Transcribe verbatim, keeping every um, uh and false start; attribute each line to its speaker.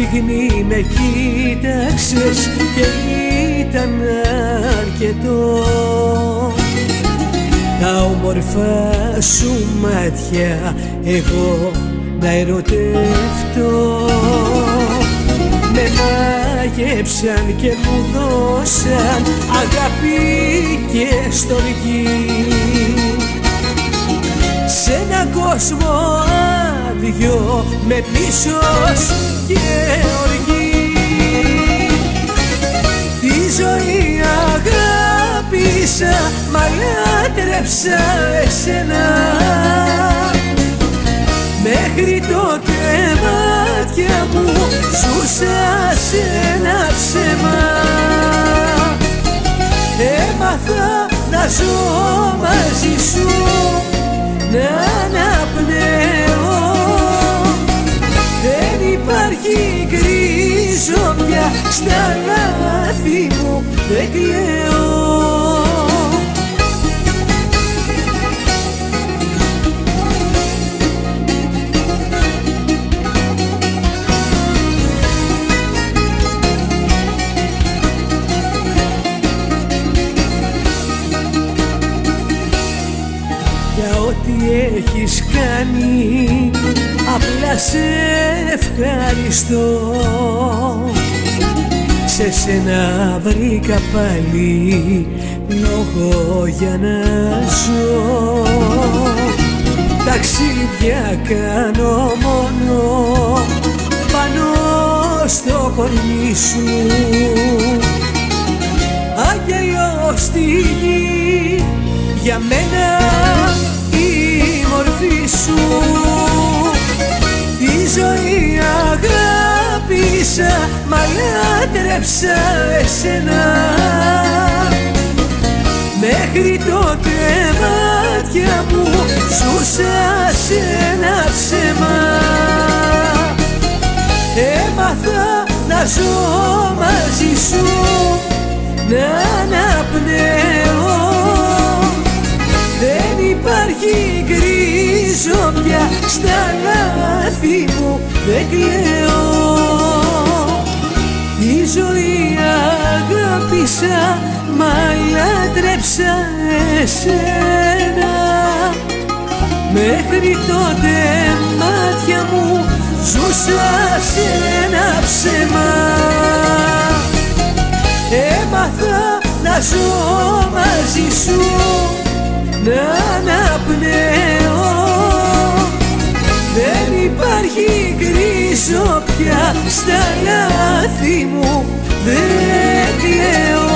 Speaker 1: στιγμή με κοίταξες και ήταν αρκετό. Τα όμορφα σου μάτια εγώ να ερωτευτώ. Με μάγεψαν και μου δώσαν αγάπη και στοργή. Σ' έναν κόσμο άδειο με πίσος και οργή. Τη ζωή αγάπησα, μα λάτρεψα εσένα. Μέχρι τότε μάτια μου ζούσα σε ένα ψέμα. Έμαθα να ζω μαζί σου, να αναπνέω. Δεν υπάρχει γκρίζο πια, στα λάθη μου δεν κλαίω. Για ό,τι έχεις κάνει απλά σε ευχαριστώ. Σε σένα βρήκα πάλι λόγο για να ζω. Ταξίδια κάνω μόνο πάνω στο κορμί σου. Άγγελος στη γη για μένα η μορφή σου. Τη ζωή αγάπησα, μα λάτρεψα εσένα. Μέχρι τότε μάτια μου ζούσα σε ένα ψέμα. Έμαθα να ζω μαζί σου, να αναπνέω. Δεν υπάρχει γκρίζο πια, στα λάθη μου δεν κλαίω. Τη ζωή αγάπησα, μα λάτρεψα εσένα. Μέχρι τότε μάτια μου ζούσα σε ένα ψέμα. Έμαθα να ζω μαζί σου, να αναπνέω. Δεν υπάρχει γκρίζο πια, στα λάθη μου δεν κλαίω.